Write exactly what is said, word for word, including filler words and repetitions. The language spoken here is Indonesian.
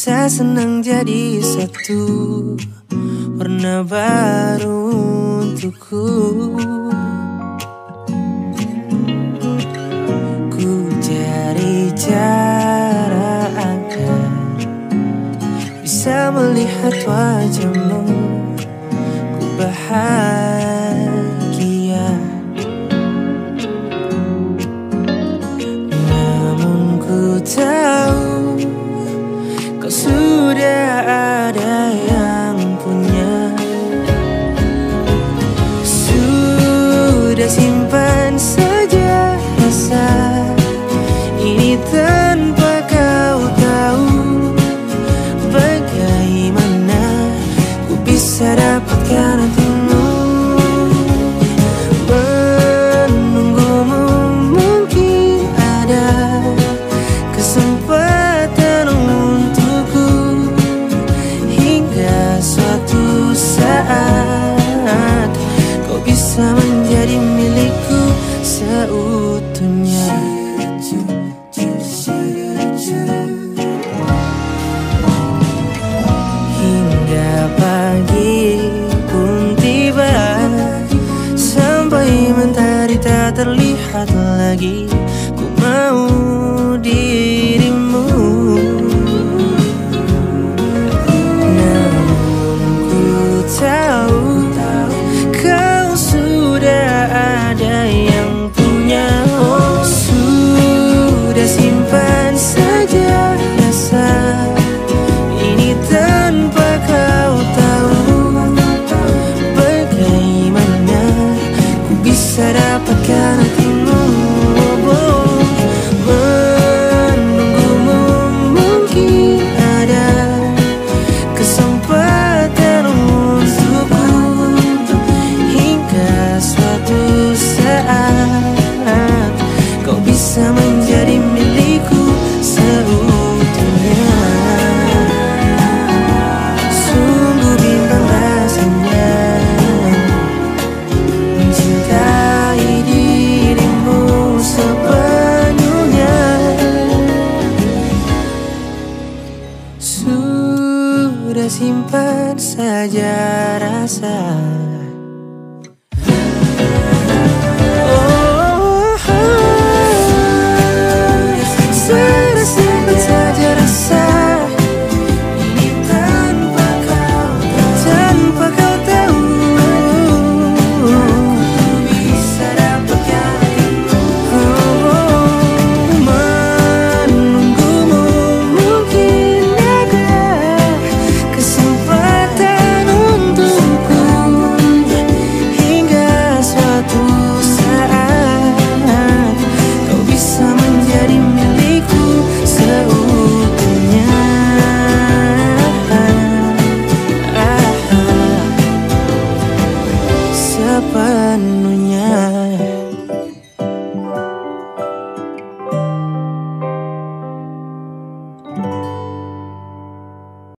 bisa senang jadi satu warna baru untukku. Ku cari cara agar bisa melihat wajahmu, ku bahagia. Namun ku tahu kau sudah ada yang punya. Sudah simpan saja rasa ini tanpa kau tahu. Bagaimana ku bisa dapatkan hatimu? Menunggumu mungkin ada kesempatan untukku, hingga suatu saat kau bisa menjadi milikku seutuhnya. Hingga pagi pun tiba, sampai mentari tak terlihat lagi, ku mau dirimu. Namun ku tahu kau sudah ada yang punya. Oh, sudah simpan saja rasa ini tanpa kau tahu. Bagaimana ku bisa dapatkan hatimu? Oh, menunggumu mungkin ada kesempatan untukku, hingga suatu saat kau bisa menjadi milikku seutuhnya. Sungguh bimbang rasanya mencintai dirimu sepenuhnya. Sudah simpan saja rasa